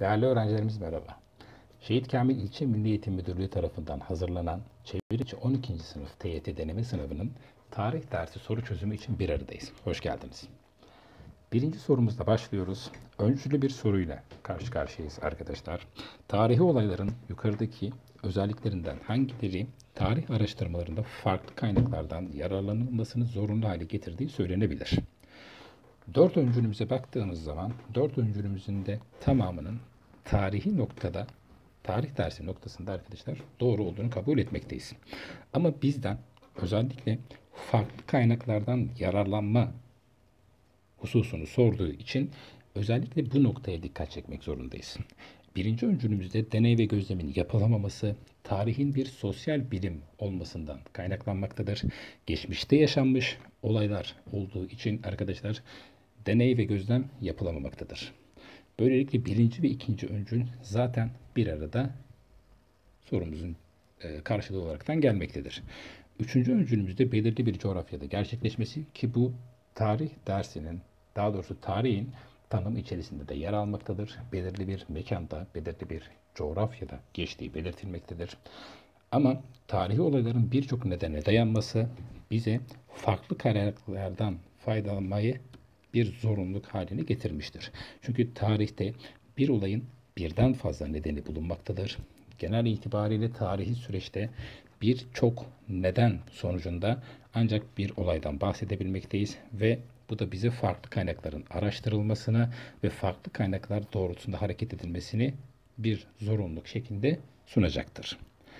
Değerli öğrencilerimiz merhaba. Şehit Kamil İlçe Milli Eğitim Müdürlüğü tarafından hazırlanan çevrimiçi 12. sınıf TYT deneme sınavının tarih dersi soru çözümü için bir aradayız. Hoş geldiniz. Birinci sorumuzla başlıyoruz. Öncülü bir soruyla karşı karşıyayız arkadaşlar. Tarihi olayların yukarıdaki özelliklerinden hangileri tarih araştırmalarında farklı kaynaklardan yararlanılmasını zorunlu hale getirdiği söylenebilir? Dört öncülümüze baktığımız zaman dört öncülümüzün de tamamının tarihi noktada, tarih dersi noktasında arkadaşlar doğru olduğunu kabul etmekteyiz. Ama bizden özellikle farklı kaynaklardan yararlanma hususunu sorduğu için özellikle bu noktaya dikkat çekmek zorundayız. Birinci öncülümüzde deney ve gözlemin yapılamaması, tarihin bir sosyal bilim olmasından kaynaklanmaktadır. Geçmişte yaşanmış olaylar olduğu için arkadaşlar deney ve gözlem yapılamamaktadır. Böylelikle birinci ve ikinci öncül zaten bir arada sorumuzun karşılığı olaraktan gelmektedir. Üçüncü öncülümüzde belirli bir coğrafyada gerçekleşmesi ki bu tarih dersinin, daha doğrusu tarihin tanım içerisinde de yer almaktadır. Belirli bir mekanda, belirli bir coğrafyada geçtiği belirtilmektedir. Ama tarihi olayların birçok nedene dayanması bize farklı kaynaklardan faydalanmayı bir zorunluluk haline getirmiştir. Çünkü tarihte bir olayın birden fazla nedeni bulunmaktadır. Genel itibariyle tarihi süreçte birçok neden sonucunda ancak bir olaydan bahsedebilmekteyiz ve bu da bize farklı kaynakların araştırılmasını ve farklı kaynaklar doğrultusunda hareket edilmesini bir zorunluluk şeklinde sunacaktır.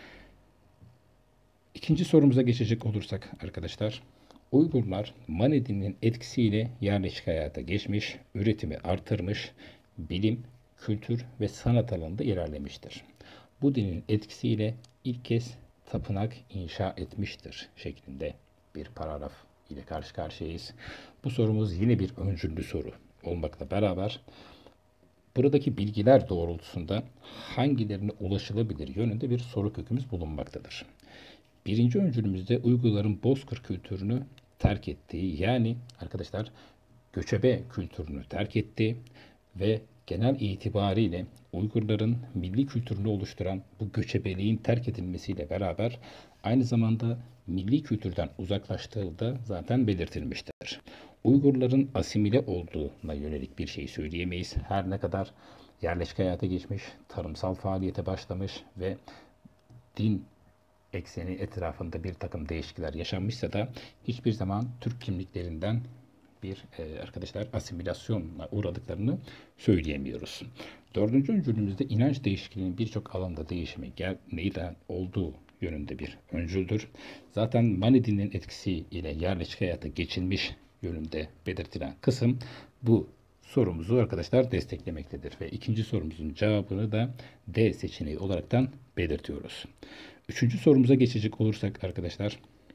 İkinci sorumuza geçecek olursak arkadaşlar, Uygurlar Mani dininin etkisiyle yerleşik hayata geçmiş, üretimi artırmış, bilim, kültür ve sanat alanında ilerlemiştir. Bu dinin etkisiyle ilk kez tapınak inşa etmiştir şeklinde bir paragraf ile karşı karşıyayız. Bu sorumuz yine bir öncüllü soru olmakla beraber buradaki bilgiler doğrultusunda hangilerine ulaşılabilir yönünde bir soru kökümüz bulunmaktadır. Birinci öncülümüzde Uygurların Bozkır kültürünü terk ettiği, yani arkadaşlar göçebe kültürünü terk etti ve genel itibariyle Uygurların milli kültürünü oluşturan bu göçebeliğin terk edilmesiyle beraber aynı zamanda milli kültürden uzaklaştığı da zaten belirtilmiştir. Uygurların asimile olduğuna yönelik bir şey söyleyemeyiz. Her ne kadar yerleşik hayata geçmiş, tarımsal faaliyete başlamış ve din ekseni etrafında bir takım değişiklikler yaşanmışsa da hiçbir zaman Türk kimliklerinden bir arkadaşlar asimilasyona uğradıklarını söyleyemiyoruz. Dördüncü öncülümüzde inanç değişikliğinin birçok alanda değişime neyden olduğu yönünde bir öncüldür. Zaten Mani dininin etkisi ile yerleşik hayata geçilmiş yönünde belirtilen kısım bu sorumuzu arkadaşlar desteklemektedir. Ve ikinci sorumuzun cevabını da D seçeneği olaraktan belirtiyoruz. Üçüncü sorumuza geçecek olursak arkadaşlar,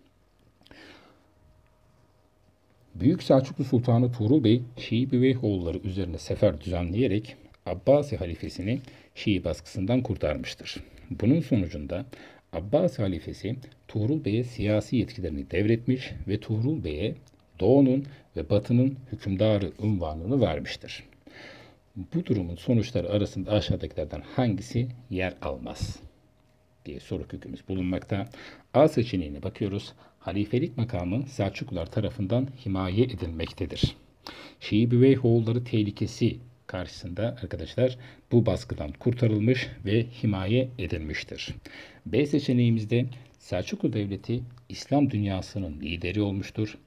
Büyük Selçuklu Sultanı Tuğrul Bey, Şii Büveyhoğulları üzerine sefer düzenleyerek Abbasi halifesini Şii baskısından kurtarmıştır. Bunun sonucunda Abbasi halifesi Tuğrul Bey'e siyasi yetkilerini devretmiş ve Tuğrul Bey'e Doğu'nun ve Batı'nın hükümdarı unvanını vermiştir. Bu durumun sonuçları arasında aşağıdakilerden hangisi yer almaz diye soru kökümüz bulunmakta. A seçeneğine bakıyoruz. Halifelik makamı Selçuklular tarafından himaye edilmektedir. Şii Büveyhoğulları tehlikesi karşısında arkadaşlar bu baskıdan kurtarılmış ve himaye edilmiştir. B seçeneğimizde Selçuklu Devleti İslam dünyasının lideri olmuştur.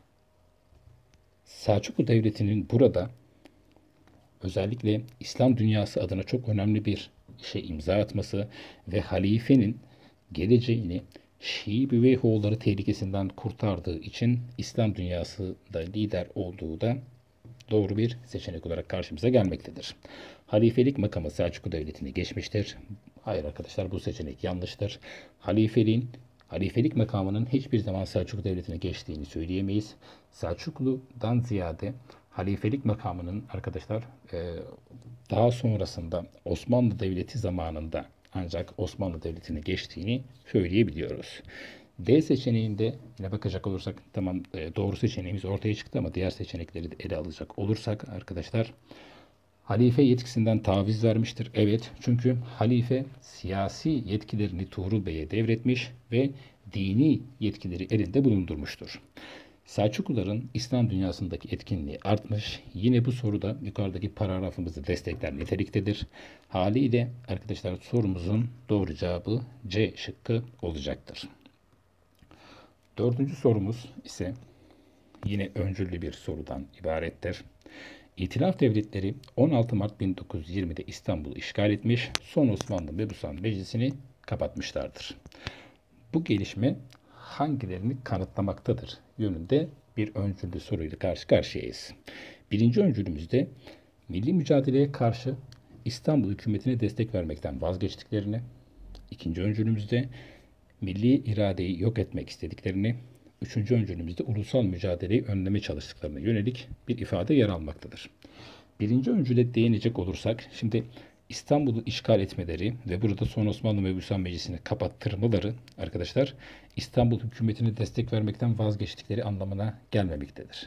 Selçuklu Devleti'nin burada özellikle İslam dünyası adına çok önemli bir işe imza atması ve halifenin geleceğini Şii Büveyhoğulları tehlikesinden kurtardığı için İslam dünyasında lider olduğu da doğru bir seçenek olarak karşımıza gelmektedir. Halifelik makamı Selçuklu Devleti'ne geçmiştir. Hayır arkadaşlar, bu seçenek yanlıştır. Halifelik makamının hiçbir zaman Selçuklu Devleti'ne geçtiğini söyleyemeyiz. Selçuklu'dan ziyade halifelik makamının arkadaşlar daha sonrasında Osmanlı Devleti zamanında ancak Osmanlı Devleti'ne geçtiğini söyleyebiliyoruz. D seçeneğinde yine bakacak olursak tamam, doğru seçeneğimiz ortaya çıktı ama diğer seçenekleri de ele alacak olursak arkadaşlar Halife yetkisinden taviz vermiştir. Evet, çünkü halife siyasi yetkilerini Tuğrul Bey'e devretmiş ve dini yetkileri elinde bulundurmuştur. Selçukluların İslam dünyasındaki etkinliği artmış. Yine bu soruda yukarıdaki paragrafımızı destekler niteliktedir. Haliyle arkadaşlar sorumuzun doğru cevabı C şıkkı olacaktır. Dördüncü sorumuz ise yine öncüllü bir sorudan ibarettir. İtilaf devletleri 16 Mart 1920'de İstanbul'u işgal etmiş, son Osmanlı Mebusan Meclisi'ni kapatmışlardır. Bu gelişme hangilerini kanıtlamaktadır yönünde bir öncüllü soruyla karşı karşıyayız. Birinci öncülümüzde milli mücadeleye karşı İstanbul hükümetine destek vermekten vazgeçtiklerini, ikinci öncülümüzde milli iradeyi yok etmek istediklerini, üçüncü öncülümüzde ulusal mücadeleyi önleme çalıştıklarına yönelik bir ifade yer almaktadır. Birinci öncüle değinecek olursak, şimdi İstanbul'u işgal etmeleri ve burada son Osmanlı Mebusan Meclisi'ni kapattırmaları arkadaşlar İstanbul hükümetine destek vermekten vazgeçtikleri anlamına gelmemektedir.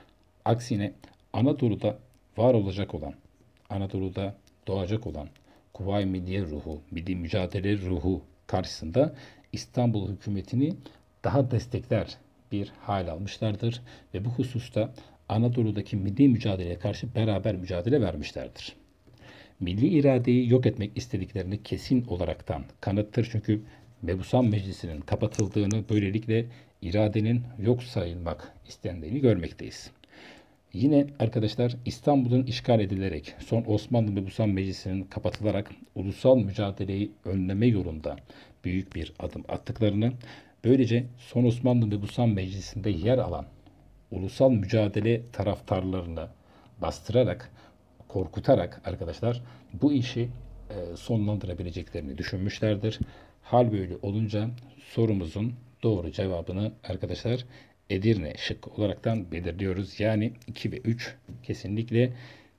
Aksine Anadolu'da var olacak olan, Anadolu'da doğacak olan Kuvayi Milliye ruhu, milli mücadele ruhu karşısında İstanbul hükümetini daha destekler bir hal almışlardır ve bu hususta Anadolu'daki milli mücadeleye karşı beraber mücadele vermişlerdir. Milli iradeyi yok etmek istediklerini kesin olaraktan kanıttır. Çünkü Mebusan Meclisi'nin kapatıldığını, böylelikle iradenin yok sayılmak istendiğini görmekteyiz. Yine arkadaşlar İstanbul'un işgal edilerek son Osmanlı Mebusan Meclisi'nin kapatılarak ulusal mücadeleyi önleme yolunda büyük bir adım attıklarını, böylece son Osmanlı Mebusan Meclisi'nde yer alan ulusal mücadele taraftarlarını bastırarak, korkutarak arkadaşlar bu işi sonlandırabileceklerini düşünmüşlerdir. Hal böyle olunca sorumuzun doğru cevabını arkadaşlar Edirne şıkkı olaraktan belirliyoruz. Yani 2 ve 3 kesinlikle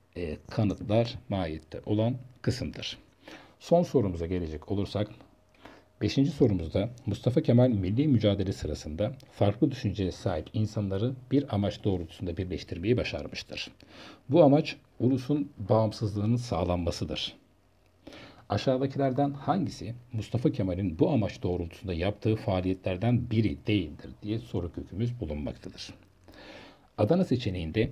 kanıtlar mahiyette olan kısımdır. Son sorumuza gelecek olursak, 5. sorumuzda Mustafa Kemal milli mücadele sırasında farklı düşünceye sahip insanları bir amaç doğrultusunda birleştirmeyi başarmıştır. Bu amaç ulusun bağımsızlığının sağlanmasıdır. Aşağıdakilerden hangisi Mustafa Kemal'in bu amaç doğrultusunda yaptığı faaliyetlerden biri değildir diye soru kökümüz bulunmaktadır. Adana seçeneğinde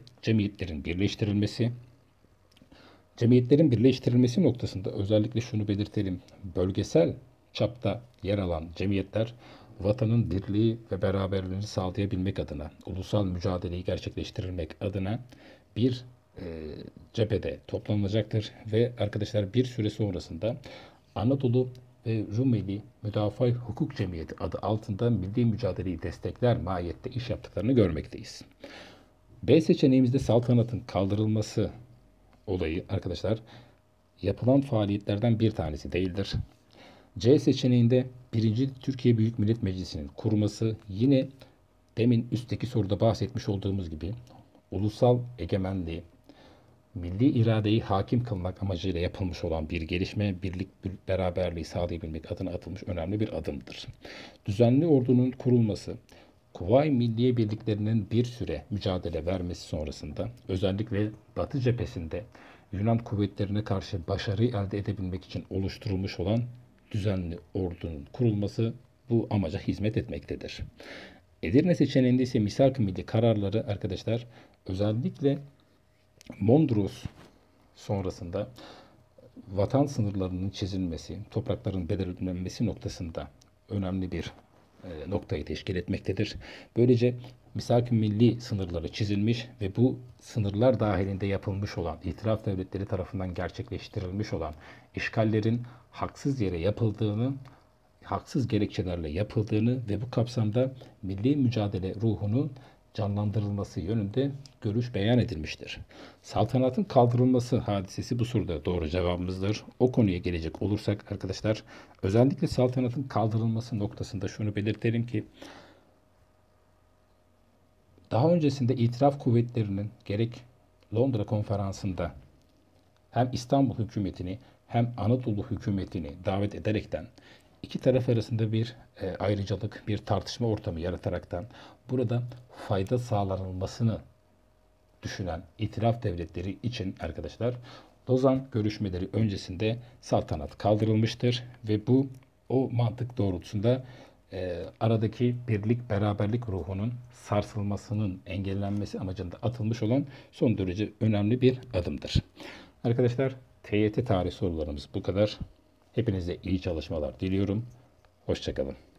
cemiyetlerin birleştirilmesi noktasında özellikle şunu belirtelim. Bölgesel çapta yer alan cemiyetler vatanın birliği ve beraberliğini sağlayabilmek adına, ulusal mücadeleyi gerçekleştirmek adına bir cephede toplanılacaktır ve arkadaşlar bir süre sonrasında Anadolu ve Rumeli Müdafaa Hukuk Cemiyeti adı altında milli mücadeleyi destekler mahiyette iş yaptıklarını görmekteyiz. B seçeneğimizde saltanatın kaldırılması olayı arkadaşlar yapılan faaliyetlerden bir tanesi değildir. C seçeneğinde 1. Türkiye Büyük Millet Meclisi'nin kurulması yine demin üstteki soruda bahsetmiş olduğumuz gibi ulusal egemenliği, milli iradeyi hakim kılmak amacıyla yapılmış olan bir gelişme, birlik beraberliği sağlayabilmek adına atılmış önemli bir adımdır. Düzenli ordunun kurulması, Kuvayi Milliye birliklerinin bir süre mücadele vermesi sonrasında özellikle Batı cephesinde Yunan kuvvetlerine karşı başarı elde edebilmek için oluşturulmuş olan düzenli ordunun kurulması bu amaca hizmet etmektedir. Edirne seçeneğinde ise misak-ı milli kararları arkadaşlar özellikle Mondros sonrasında vatan sınırlarının çizilmesi, toprakların belirlenmesi noktasında önemli bir noktayı teşkil etmektedir. Böylece misak-ı milli sınırları çizilmiş ve bu sınırlar dahilinde yapılmış olan, itilaf devletleri tarafından gerçekleştirilmiş olan işgallerin haksız yere yapıldığını, haksız gerekçelerle yapıldığını ve bu kapsamda milli mücadele ruhunun canlandırılması yönünde görüş beyan edilmiştir. Saltanatın kaldırılması hadisesi bu soruda doğru cevabımızdır. O konuya gelecek olursak arkadaşlar özellikle saltanatın kaldırılması noktasında şunu belirtelim ki daha öncesinde itilaf kuvvetlerinin gerek Londra konferansında hem İstanbul hükümetini hem Anadolu hükümetini davet ederekten iki taraf arasında bir ayrıcalık, bir tartışma ortamı yarataraktan burada fayda sağlanılmasını düşünen itilaf devletleri için arkadaşlar Lozan görüşmeleri öncesinde saltanat kaldırılmıştır ve bu o mantık doğrultusunda aradaki birlik, beraberlik ruhunun sarsılmasının engellenmesi amacında atılmış olan son derece önemli bir adımdır. Arkadaşlar, TYT tarih sorularımız bu kadar. Hepinize iyi çalışmalar diliyorum. Hoşça kalın.